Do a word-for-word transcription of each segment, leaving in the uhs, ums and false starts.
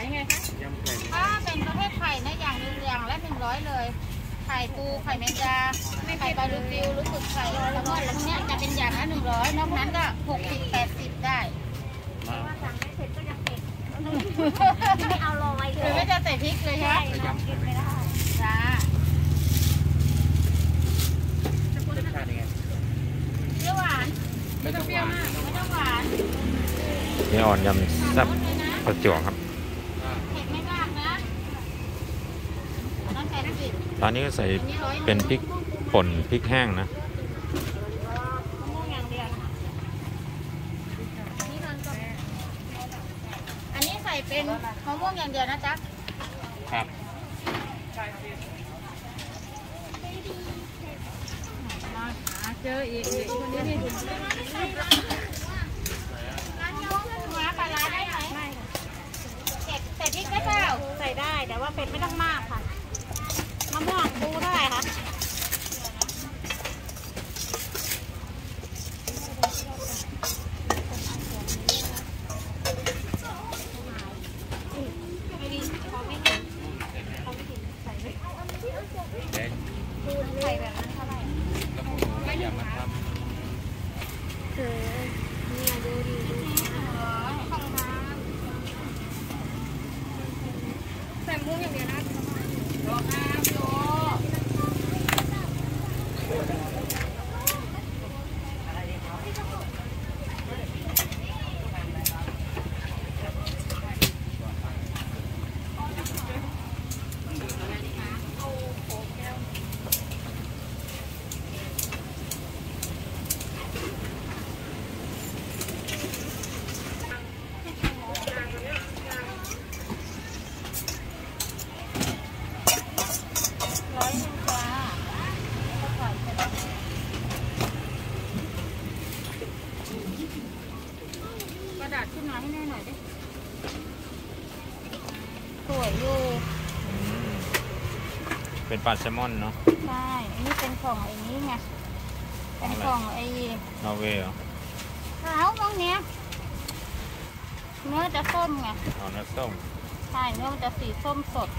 ยังไงคะยำไข่ถ้าเป็นประเภทไข่นะอย่างหนึ่งอย่างละหนึ่งร้อยเลยไข่ปูไข่แมงดาไข่ปลาลูกฟิวหรือฝึกไข่แล้วก็แล้วเนี้ยจะเป็นอย่างละหนึ่งร้อยนอกนั้นก็หกสิบแปดสิบได้ไม่ว่าสั่งไม่เสร็จก็ยังเผ็ดไม่เอารอไว้เลยไม่จะใส่พริกเลยใช่ไหมยำกินไม่ได้จ้าจะทานยังไงเปรี้ยวหวานไม่ต้องเปรี้ยวมากไม่ต้องหวานนี่อ่อนยำแซ่บประจวบครับเผ็ดไม่มากนะน้ำแข็งสิตอนนี้ก็ใส่เป็นพริกป่นพริกแห้งนะอันนี้ใส่เป็นมะม่วงอย่างเดียวนะจ๊ะครับเจออีกคนนี้นี่ร้านย้อมมาปลาร้าได้ไหมไม่เผ็ดใส่พริกได้เปล่าใส่ได้แต่ว่าเผ็ดไม่ต้องมากค่ะมะม่วงปูได้ค่ะใส่แบบนั้นเท่าไหร่ไม่อยากมาทำคือเนี่ยดูดีดูใส่มุ้งอย่างเดียวนะรอครับโยกระดาษขึ้นมาให้แน่หน่อยดิสวยอยู่เป็นปลาแซลมอนเนาะใช่อันนี้เป็นของไอ้นี้ไงเป็นของไอ้นอร์เวย์เหรอขาวตรงเนี้ยเนื้อจะส้มไงอ๋อเนื้อส้มใช่เนื้อมันจะสีส้มสด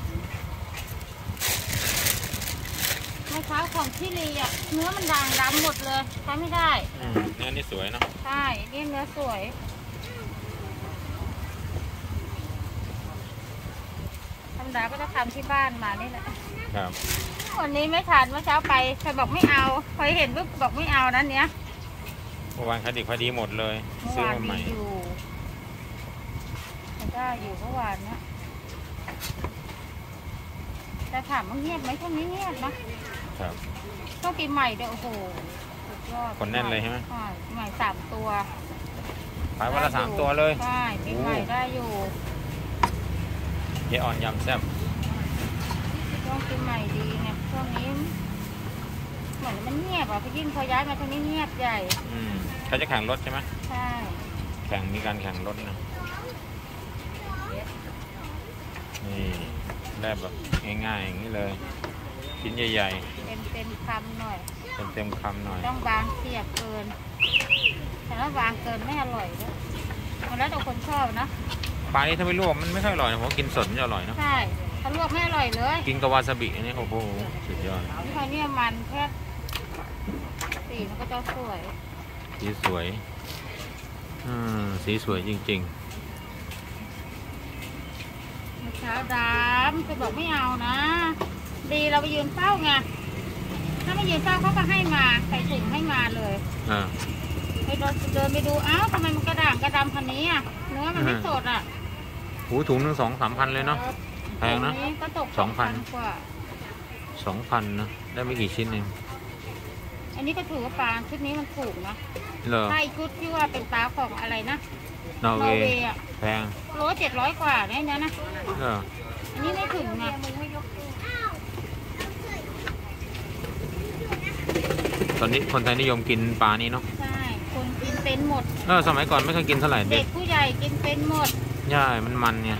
ไม่ขาวของชิลีอ่ะเนื้อมันด่างดำหมดเลยใช้ไม่ได้เนื้อนี่สวยเนาะใช่นี่เนื้อสวยธรรมดาก็จะทำที่บ้านมานี่แหละครับวันนี้ไม่ทานเมื่อเช้าไปใครบอกไม่เอาใครเห็นปุ๊บบอกไม่เอานั้นเนี้ยเมื่อวานคดีพอดีหมดเลยซื้อมาใหม่อยู่ได้อยู่เมื่อวานเนี้ยแต่ถามว่าเงียบไหมช่วงนี้เงียบนะครับช่วงปีใหม่เดี๋ยวโอ้โหสุดยอดคนแน่นเลยใช่ไหมใช่ปีใหม่สามตัวขายวันละสามตัวเลยใช่ปีใหม่ได้อยู่เยอ่อนยำแซ่บช่วงปีใหม่ดีไงช่วงนี้เหมือนมันเงียบอ่ะพี่ยิ่งพอย้ายมาทางนี้เงียบใหญ่อืมเขาจะแข่งรถใช่ไหมใช่แข่งมีการแข่งรถนะนี่ได้แบบง่ายๆอย่างนี้เลยชิ้นใหญ่ๆเต็มเต็มคำหน่อยเต็มเต็มคำหน่อยต้องบางเสียบเกินแต่ถ้าบางเกินไม่อร่อยด้วยแล้วแต่คนชอบนะปลานี้ถ้าไม่ลวกมันไม่ค่อยอร่อยผมกินสดจะอร่อยนะใช่ถ้าลวกไม่อร่อยเลยกินกับวาซาบินี่โอ้โหสุดยอดนี่ค่ะเนี่ยมันแค่สีมันก็จะสวยสีสวยอืมสีสวยจริงๆเช้าดำจะบอกไม่เอานะดีเราไปยืนเฝ้าไงถ้าไม่ยืนเฝ้าเขาก็ให้มาใส่ถุงให้มาเลยอ่าไปเดินเดินไปดูอ้าวทำไมมันกระด่างกระดำพันนี้อ่ะเนื้อมันไม่สดอ่ะหูถุงหนึ่งสองสามพันเลยเนาะแพงนะสองพันกว่าสองพันนะได้ไม่กี่ชิ้นเองอันนี้ก็ถือว่าปลาชุดนี้มันถูกนะใช่ชุดที่ว่าเป็นปลาของอะไรนะนอร์เวย์แพงโลเจ็ดร้อยกว่าเนี่ยนะเอออันนี้ไม่ถึงนะตอนนี้คนไทยนิยมกินปลานี้เนาะใช่คนกินเป็นหมดเออสมัยก่อนไม่เคยกินเท่าไหร่เด็กผู้ใหญ่กินเป็นหมดใช่มันมันเนี่ย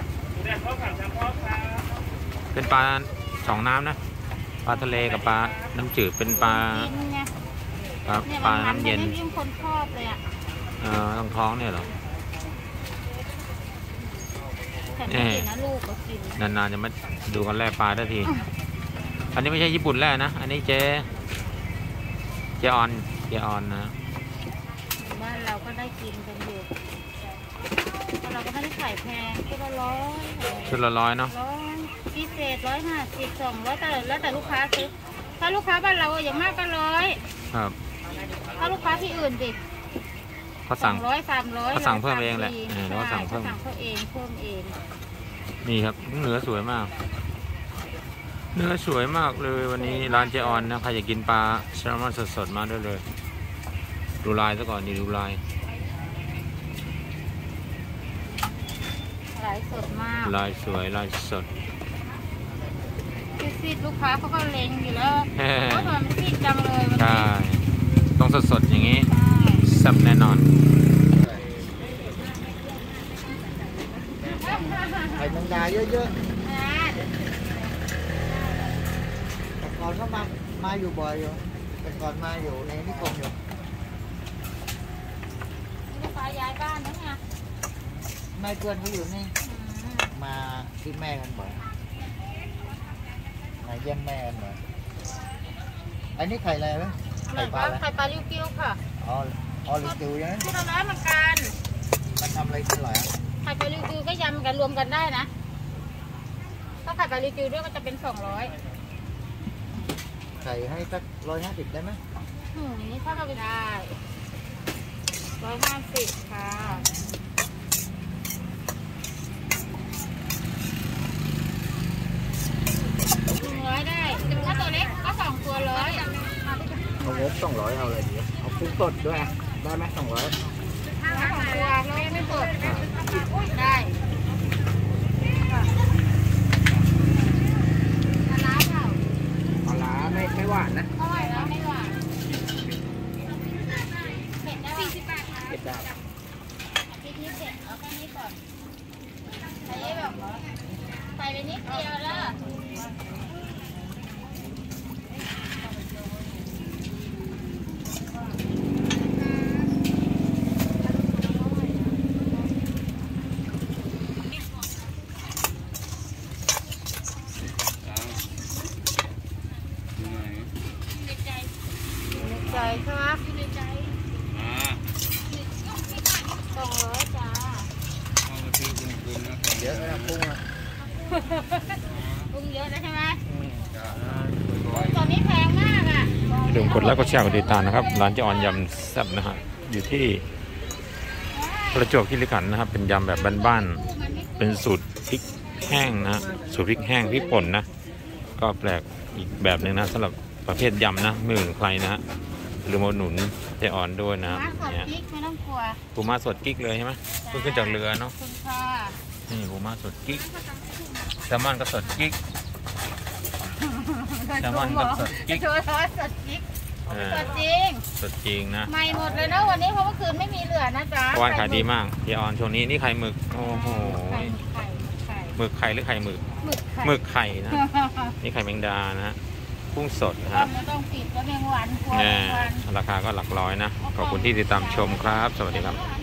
เป็นปลาสองน้ำนะปลาทะเลกับปลาน้ำจืดเป็นปลาปลาน้ำเย็นคนชอบเลยอ่ะเออท้องท้องเนี่ยเหรอฉันไม่กินนะลูกก็กินนานๆจะมาดูกันแร่ปลาได้ที อันนี้ไม่ใช่ญี่ปุ่นแร่นะ อันนี้เจเจออนเจออนนะบ้านเราก็ได้กินกันอยู่แต่เราก็ไม่ได้ขายแพงชุดละร้อยชุดละร้อยเนาะร้อยพิเศษร้อยห้าสิบสองร้อยแต่แล้วแต่ลูกค้าซื้อถ้าลูกค้าบ้านเราอย่างมากก็ร้อยครับถ้าลูกค้าที่อื่นดิเขาสั่งร้อยสามร้อยเขาสั่งเพิ่มเองแหละเออเขาสั่งเพิ่มสั่งเขาเองเพิ่มเองนี่ครับเนื้อสวยมาก เนื้อสวยมากเลยวันนี้ร้านเจออนนะใครอยากกินปลาแซลมอนสดๆมาได้เลย ดูลายซะก่อนนี่ดูลายหลายสดมากลายสวยลายสดซีดๆลูกค้าเขาก็เล็งอยู่แล้วเฮ้เพราะมันซีดจังเลยวันใช่นี้ต้องสดๆอย่างนี้ใช่แซ่บแน่นอนไข่แมงดาเยอะนะๆแต่ก่อนก็มามาอยู่บ่อยอยู่แต่ก่อนมาอยู่ในนิคมอยู่ลูกค้าย้ายบ้านนะเนี่ยแม่เพื่อนเขาอยู่นี่อืมมาที่แม่กันบ่อยมาเยี่ยมแม่กันบ่อยอันนี้ไข่อะไรไหมไข่ปลาอะไรไข่ปลาลิวกิ้วค่ะอ๋อออลิจิวใช่ไหมที่เราร้านเหมือนกันมันทำอะไรกินอร่อยอ่ะไข่ปลาลิวกิ้วก็ยำกันรวมกันได้นะถ้าไข่ปลาลิวกิ้วด้วยก็จะเป็นสองร้อยใส่ให้สักร้อยห้าสิบได้ไหมหืมนี่ถ้าเราไปได้ร้อยห้าสิบค่ะหนึ่งร้อยได้ถ้าตัวเล็กก็สองตัวร้อยเอางบสองร้อยเอาอะไรดีเอากุ้งสดด้วยอะได้ไหมสองร้อยถ้าสองตัวแล้วไม่สดได้ปลาร้าเปล่าปลาร้าไม่ไม่หวานนะเท่าไหร่แล้วไม่หวานเผ็ดได้สี่สิบบาทค่ะเก็บได้พริกนี่เผ็ดเอาแค่นี้ก่อนใส่แบบใส่ไปนิดเดียวแล้วในใจใช่ไหมในใจสองร้อยจ้าเยอะนะกุ้งอะปรุงเยอะแล้วใช่ไหมตอนนี้แพงมากอ่ะอย่าลืมกดไลค์กดแชร์กดติดตามนะครับ ร้านเจออนยำแซ่บนะฮะอยู่ที่ประจวบคีรีขันธ์นะครับ เป็นยำแบบบ้านๆเป็นสูตรพริกแห้งนะฮะสูตรพริกแห้งพริกป่นนะ ก็แปลกอีกแบบหนึ่งนะสำหรับประเภทยำนะไม่เหมือนใครนะฮะหรือมาหนุนเจออนด้วยนะครับมาสดเนี่ยพริกไม่ต้องกลัวปูม้าสดกิ๊กเลยใช่ไหมเพิ่งขึ้นจากเรือเนาะคุณค่ะนี่ปูม้าสดกิ๊กแซลมอนก็สดกิ๊ก แซลมอนกับสดกิ๊กโชว์ร้อยสดกิ๊กเออสดจริงสดจริงนะใหม่หมดเลยนะวันนี้เพราะเมื่อคืนไม่มีเหลือนะจ๊ะเพราะว่าขายดีมากเจออนช่วงนี้นี่ไข่หมึกโอ้โหไข่ไข่ไข่หมึกไข่หรือไข่หมึกหมึกไข่หมึกไข่นะ นี่ไข่แมงดานะฮะกุ้งสดนะต้ฮะองไม่ต้องปิดก็แมงวันกลัวแหแมงวันมราคาก็หลักร้อยนะ ขอบคุณที่ติดตามชมครับ สวัสดีครับ